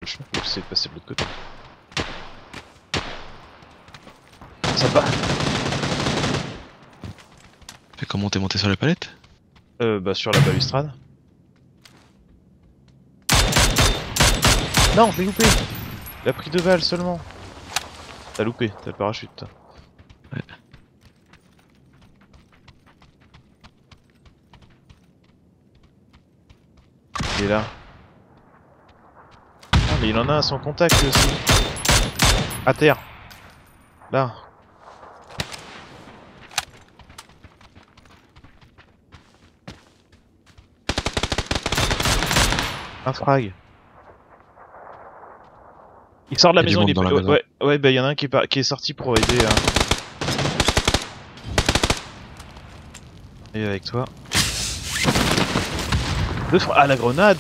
Je vais essayer de passer de l'autre côté. Sympa. Fais comment t'es monté sur la palette? Bah sur la balustrade. Non, je l'ai loupé. Il a pris 2 balles seulement. T'as loupé, t'as le parachute. Toi. Ouais. Il est là. Ah mais il en a à son contact lui aussi. À terre. Là. Un frag. Il sort de la Il y a du maison, monde il est... dans la maison. Ouais, bah y'en a un qui est sorti pour aider. Et avec toi. Ah la grenade.